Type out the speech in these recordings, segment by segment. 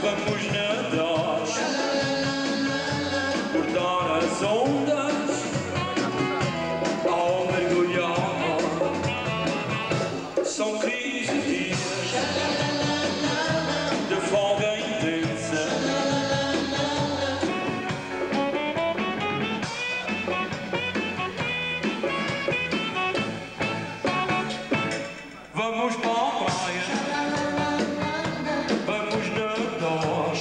Vamos nadar, cortar as ondas, ao mergulhar. São 15 dias de folga intensa. Vamos para a praia, vamos nadar,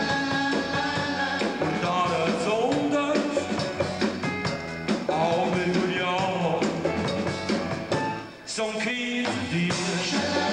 cortar as ondas, ao mergulhar. São 15 dias